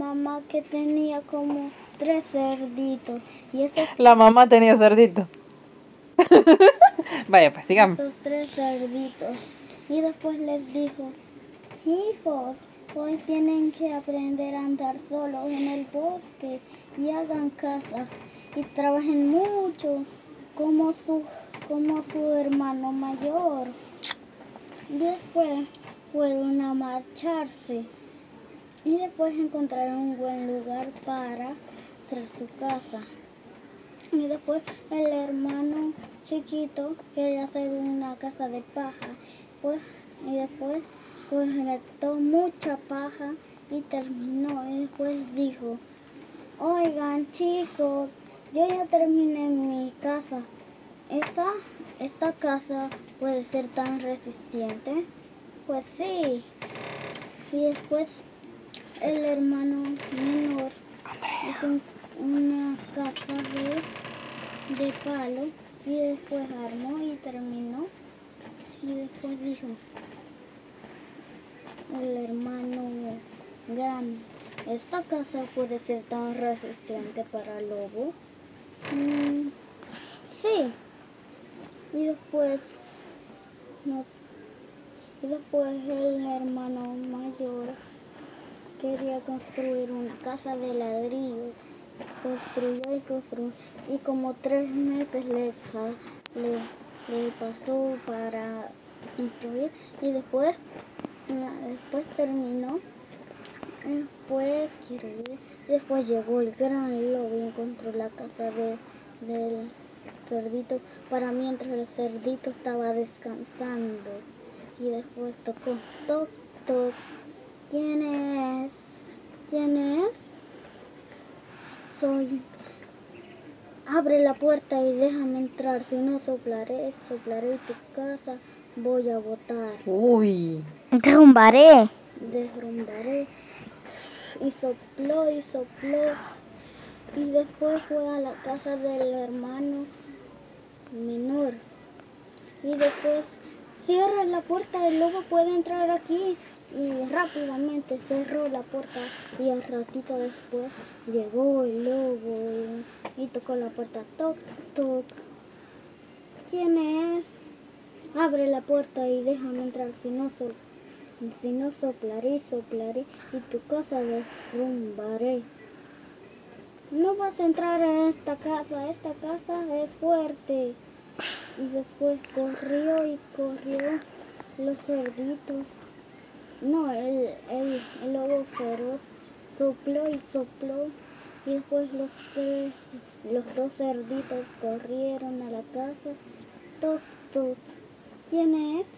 mamá que tenía como 3 cerditos. Y esos, La mamá tenía cerdito. Vaya, pues sigamos. esos 3 cerditos. Y después les dijo, hijos, hoy tienen que aprender a andar solos en el bosque y hagan casas y trabajen mucho como su hermano mayor. Y después fueron a marcharse y después encontraron un buen lugar para hacer su casa. Y después el hermano chiquito quería hacer una casa de paja, pues, y después colectó mucha paja y terminó. Y después dijo, oigan chicos, yo ya terminé mi casa. ¿Esta casa puede ser tan resistente? Pues sí. Y después el hermano menor hizo una casa de palo y después armó y terminó. Y después dijo el hermano grande, ¿esta casa puede ser tan resistente para el lobo? Sí. Y después el hermano mayor quería construir una casa de ladrillos. Construyó y construyó y como 3 meses le pasó para construir y después terminó. Después llegó el gran lobo y encontró la casa del cerdito para mientras el cerdito estaba descansando. Y después tocó, toc, toc. ¿Quién es? ¿Quién es? Soy. Abre la puerta y déjame entrar, si no soplaré tu casa, voy a botar. Uy. Derrumbaré. Y sopló y después fue a la casa del hermano menor. Y después cierra la puerta, el lobo puede entrar aquí. Y rápidamente cerró la puerta y al ratito después llegó el lobo y tocó la puerta, toc, toc. ¿Quién es? Abre la puerta y déjame entrar, si no soplaré y tu casa derrumbaré. No vas a entrar a esta casa es fuerte. Y después corrió los cerditos. No, el lobo feroz sopló y después los 2 cerditos corrieron a la casa. Toc, toc. ¿Quién es?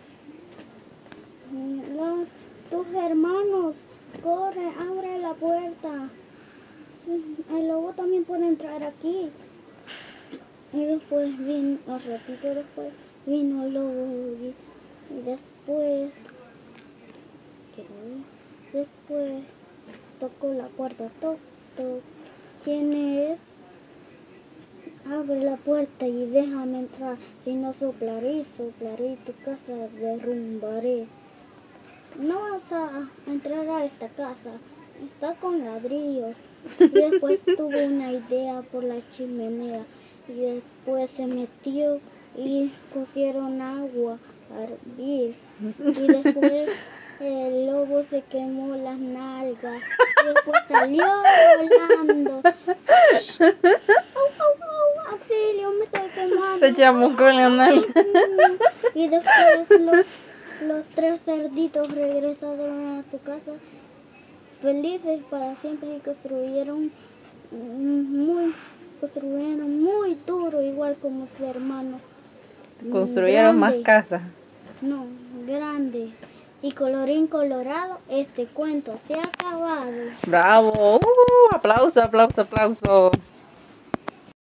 Tus hermanos. Corre, abre la puerta. El lobo también puede entrar aquí. Y después al ratito después vino el lobo y después tocó la puerta, toc, toc. ¿Quién es? Abre la puerta y déjame entrar, si no soplaré y tu casa derrumbaré. No vas a entrar a esta casa, está con ladrillos. Y después tuvo una idea por la chimenea y después se metió y pusieron agua a hervir. Y después el lobo se quemó las nalgas y después salió volando. Auxilio, me estoy quemando. Se chamucó en la nalga. Y después los 3 cerditos regresaron a su casa felices para siempre y construyeron muy duro, igual como su hermano. Construyeron más Grande. casas. No, grande. Y colorín colorado, este cuento se ha acabado. Bravo. Aplauso, aplauso, aplauso.